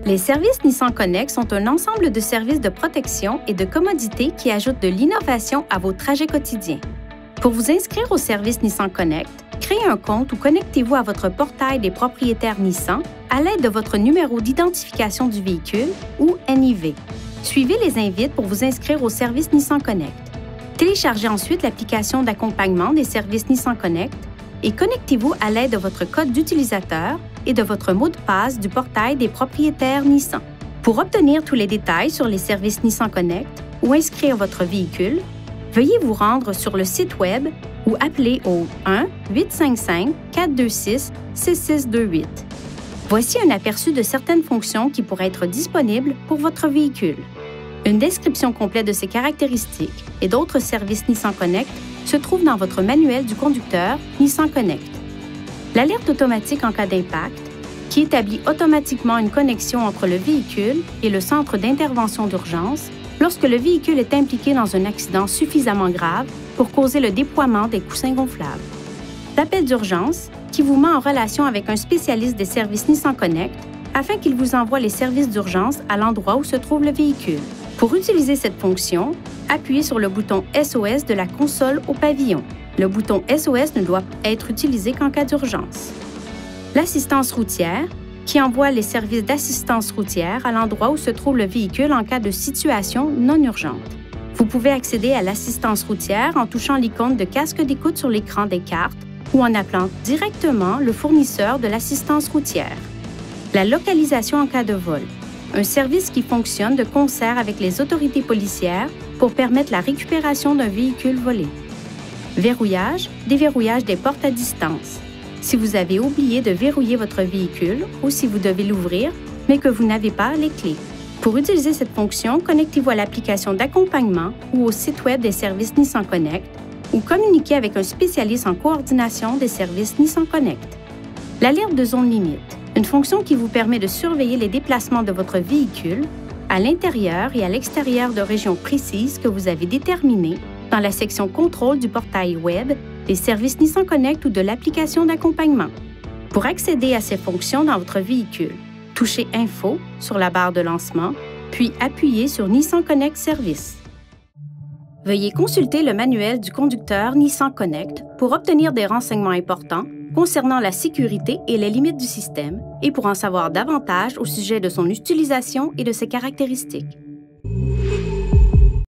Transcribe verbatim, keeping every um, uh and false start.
Les services Nissan Connect sont un ensemble de services de protection et de commodité qui ajoutent de l'innovation à vos trajets quotidiens. Pour vous inscrire au service Nissan Connect, créez un compte ou connectez-vous à votre portail des propriétaires Nissan à l'aide de votre numéro d'identification du véhicule ou N I V. Suivez les invites pour vous inscrire au service Nissan Connect. Téléchargez ensuite l'application d'accompagnement des services Nissan Connect et connectez-vous à l'aide de votre code d'utilisateur et de votre mot de passe du portail des propriétaires Nissan. Pour obtenir tous les détails sur les services Nissan Connect ou inscrire votre véhicule, veuillez vous rendre sur le site Web ou appeler au un huit cinq cinq quatre deux six six six deux huit. Voici un aperçu de certaines fonctions qui pourraient être disponibles pour votre véhicule. Une description complète de ses caractéristiques et d'autres services Nissan Connect se trouve dans votre manuel du conducteur Nissan Connect. L'alerte automatique en cas d'impact, qui établit automatiquement une connexion entre le véhicule et le centre d'intervention d'urgence lorsque le véhicule est impliqué dans un accident suffisamment grave pour causer le déploiement des coussins gonflables. L'appel d'urgence, qui vous met en relation avec un spécialiste des services Nissan Connect afin qu'il vous envoie les services d'urgence à l'endroit où se trouve le véhicule. Pour utiliser cette fonction, appuyez sur le bouton S O S de la console au pavillon. Le bouton S O S ne doit être utilisé qu'en cas d'urgence. L'assistance routière, qui envoie les services d'assistance routière à l'endroit où se trouve le véhicule en cas de situation non urgente. Vous pouvez accéder à l'assistance routière en touchant l'icône de casque d'écoute sur l'écran des cartes ou en appelant directement le fournisseur de l'assistance routière. La localisation en cas de vol, un service qui fonctionne de concert avec les autorités policières pour permettre la récupération d'un véhicule volé. Verrouillage, déverrouillage des portes à distance. Si vous avez oublié de verrouiller votre véhicule ou si vous devez l'ouvrir, mais que vous n'avez pas les clés. Pour utiliser cette fonction, connectez-vous à l'application d'accompagnement ou au site Web des services Nissan Connect ou communiquez avec un spécialiste en coordination des services Nissan Connect. L'alerte de zone limite, une fonction qui vous permet de surveiller les déplacements de votre véhicule à l'intérieur et à l'extérieur de régions précises que vous avez déterminées dans la section Contrôle du portail Web des services Nissan Connect ou de l'application d'accompagnement. Pour accéder à ces fonctions dans votre véhicule, touchez Info sur la barre de lancement, puis appuyez sur Nissan Connect Service. Veuillez consulter le manuel du conducteur Nissan Connect pour obtenir des renseignements importants concernant la sécurité et les limites du système et pour en savoir davantage au sujet de son utilisation et de ses caractéristiques.